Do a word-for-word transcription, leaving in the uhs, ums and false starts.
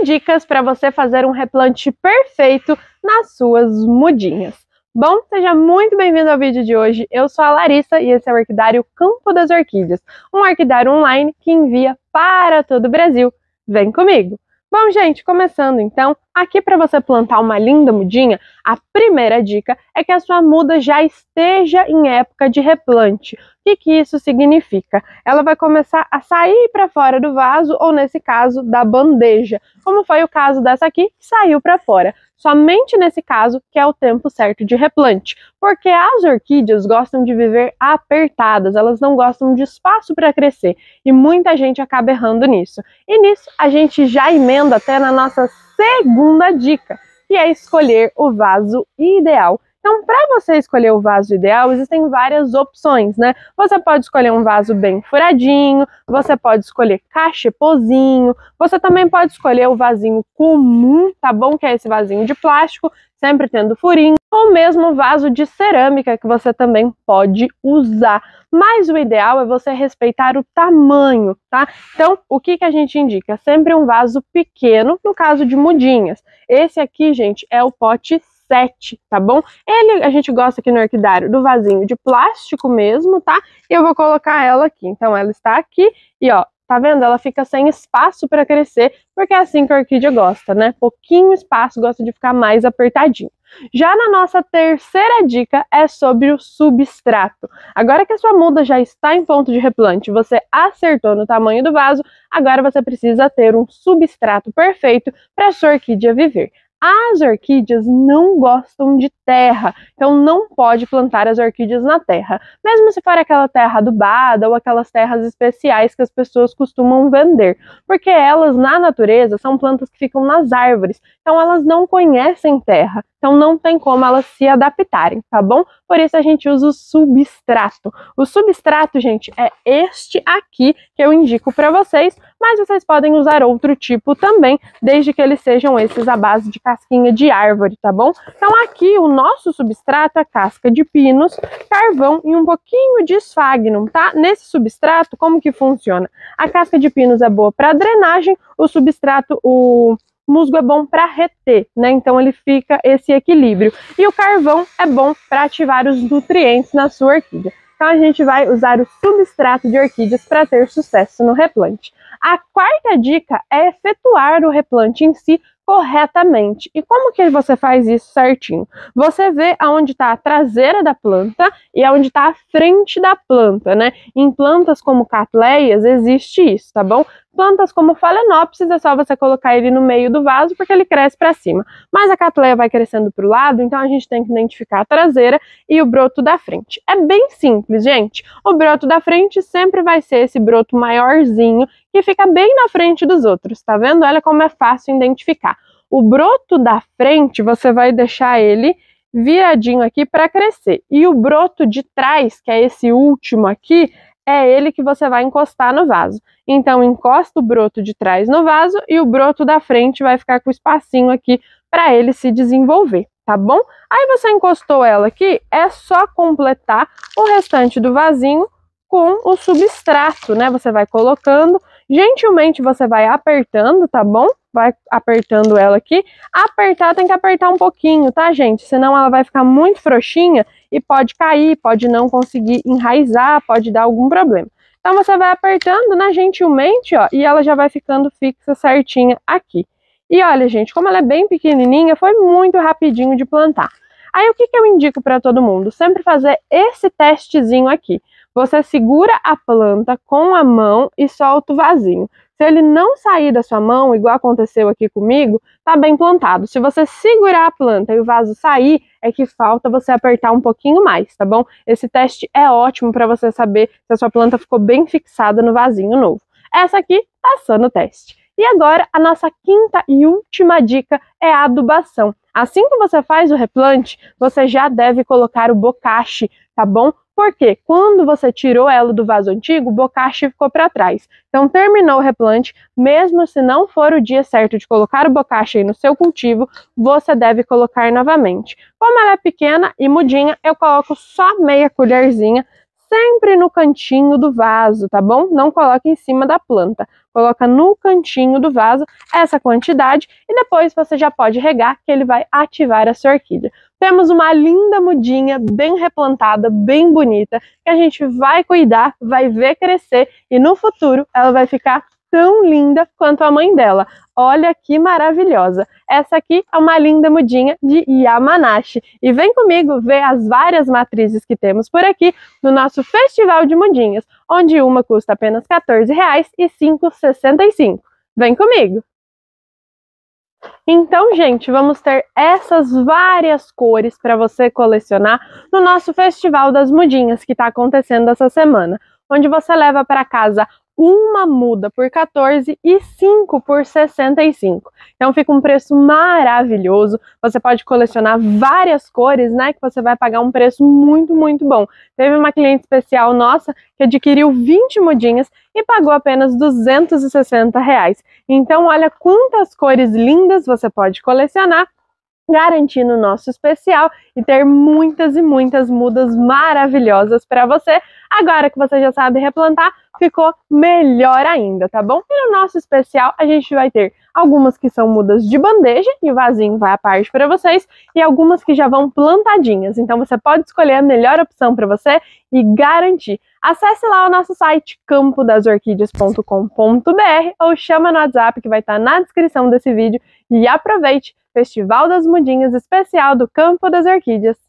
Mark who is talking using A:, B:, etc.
A: dicas para você fazer um replante perfeito nas suas mudinhas. Bom, seja muito bem-vindo ao vídeo de hoje. Eu sou a Larissa e esse é o Orquidário Campo das Orquídeas, um orquidário online que envia para todo o Brasil. Vem comigo! Bom, gente, começando então, aqui para você plantar uma linda mudinha, a primeira dica é que a sua muda já esteja em época de replante. O que que isso significa? Ela vai começar a sair para fora do vaso ou, nesse caso, da bandeja, como foi o caso dessa aqui, que saiu para fora. Somente nesse caso que é o tempo certo de replante, porque as orquídeas gostam de viver apertadas, elas não gostam de espaço para crescer e muita gente acaba errando nisso. E nisso a gente já emenda até na nossa segunda dica, que é escolher o vaso ideal. Então, para você escolher o vaso ideal, existem várias opções, né? Você pode escolher um vaso bem furadinho, você pode escolher cachepozinho, você também pode escolher o vasinho comum, tá bom? Que é esse vasinho de plástico, sempre tendo furinho, ou mesmo vaso de cerâmica que você também pode usar. Mas o ideal é você respeitar o tamanho, tá? Então, o que que a gente indica? Sempre um vaso pequeno, no caso de mudinhas. Esse aqui, gente, é o pote sete, tá bom? Ele, a gente gosta aqui no orquidário do vasinho de plástico mesmo, tá? E eu vou colocar ela aqui. Então, ela está aqui e, ó, tá vendo? Ela fica sem espaço para crescer, porque é assim que a orquídea gosta, né? Pouquinho espaço, gosta de ficar mais apertadinho. Já na nossa terceira dica é sobre o substrato. Agora que a sua muda já está em ponto de replante, você acertou no tamanho do vaso, agora você precisa ter um substrato perfeito para a sua orquídea viver. As orquídeas não gostam de terra, então não pode plantar as orquídeas na terra, mesmo se for aquela terra adubada ou aquelas terras especiais que as pessoas costumam vender, porque elas na natureza são plantas que ficam nas árvores, então elas não conhecem terra, então não tem como elas se adaptarem, tá bom? Por isso a gente usa o substrato. O substrato, gente, é este aqui que eu indico para vocês, mas vocês podem usar outro tipo também, desde que eles sejam esses à base de casquinha de árvore, tá bom? Então aqui o nosso substrato é casca de pinos, carvão e um pouquinho de esfagno, tá? Nesse substrato, como que funciona? A casca de pinos é boa para drenagem, o substrato, o musgo é bom para reter, né? Então ele fica esse equilíbrio. E o carvão é bom para ativar os nutrientes na sua orquídea. Então a gente vai usar o substrato de orquídeas para ter sucesso no replante. A quarta dica é efetuar o replante em si corretamente. E como que você faz isso certinho? Você vê aonde está a traseira da planta e aonde está a frente da planta, né? Em plantas como catleias existe isso, tá bom? Plantas como Phalaenopsis é só você colocar ele no meio do vaso porque ele cresce para cima. Mas a catleia vai crescendo para o lado, então a gente tem que identificar a traseira e o broto da frente. É bem simples, gente. O broto da frente sempre vai ser esse broto maiorzinho que fica bem na frente dos outros, tá vendo? Olha como é fácil identificar. O broto da frente, você vai deixar ele viradinho aqui para crescer. E o broto de trás, que é esse último aqui, é ele que você vai encostar no vaso. Então, encosta o broto de trás no vaso e o broto da frente vai ficar com o espacinho aqui para ele se desenvolver, tá bom? Aí você encostou ela aqui, é só completar o restante do vasinho com o substrato, né? Você vai colocando, gentilmente você vai apertando, tá bom? Vai apertando ela aqui. Apertar tem que apertar um pouquinho, tá, gente? Senão ela vai ficar muito frouxinha e pode cair, pode não conseguir enraizar, pode dar algum problema. Então você vai apertando, né, gentilmente, ó, e ela já vai ficando fixa certinha aqui. E olha, gente, como ela é bem pequenininha, foi muito rapidinho de plantar. Aí o que que eu indico para todo mundo? Sempre fazer esse testezinho aqui. Você segura a planta com a mão e solta o vasinho. Se ele não sair da sua mão, igual aconteceu aqui comigo, tá bem plantado. Se você segurar a planta e o vaso sair, é que falta você apertar um pouquinho mais, tá bom? Esse teste é ótimo para você saber se a sua planta ficou bem fixada no vasinho novo. Essa aqui, passando o teste. E agora, a nossa quinta e última dica é a adubação. Assim que você faz o replante, você já deve colocar o bocache, tá bom? Porque quando você tirou ela do vaso antigo, o bocache ficou para trás. Então, terminou o replante, mesmo se não for o dia certo de colocar o bocache aí no seu cultivo, você deve colocar novamente. Como ela é pequena e mudinha, eu coloco só meia colherzinha, sempre no cantinho do vaso, tá bom? Não coloque em cima da planta. Coloca no cantinho do vaso essa quantidade e depois você já pode regar, que ele vai ativar a sua orquídea. Temos uma linda mudinha, bem replantada, bem bonita, que a gente vai cuidar, vai ver crescer e no futuro ela vai ficar tão linda quanto a mãe dela. Olha que maravilhosa! Essa aqui é uma linda mudinha de Yamanashi. E vem comigo ver as várias matrizes que temos por aqui no nosso Festival de Mudinhas, onde uma custa apenas quatorze reais e cinco reais e sessenta e cinco centavos. Vem comigo! Então, gente, vamos ter essas várias cores para você colecionar no nosso Festival das Mudinhas, que está acontecendo essa semana, onde você leva para casa uma muda por quatorze e cinco por sessenta e cinco. Então fica um preço maravilhoso. Você pode colecionar várias cores, né? Que você vai pagar um preço muito, muito bom. Teve uma cliente especial nossa que adquiriu vinte mudinhas e pagou apenas duzentos e sessenta reais. Então olha quantas cores lindas você pode colecionar, garantindo o nosso especial e ter muitas e muitas mudas maravilhosas para você. Agora que você já sabe replantar, ficou melhor ainda, tá bom? E no nosso especial a gente vai ter algumas que são mudas de bandeja e o vasinho vai à parte para vocês e algumas que já vão plantadinhas. Então você pode escolher a melhor opção para você e garantir. Acesse lá o nosso site campo das orquídeas ponto com ponto br ou chama no WhatsApp que vai estar na descrição desse vídeo e aproveite! Festival das Mudinhas especial do Campo das Orquídeas.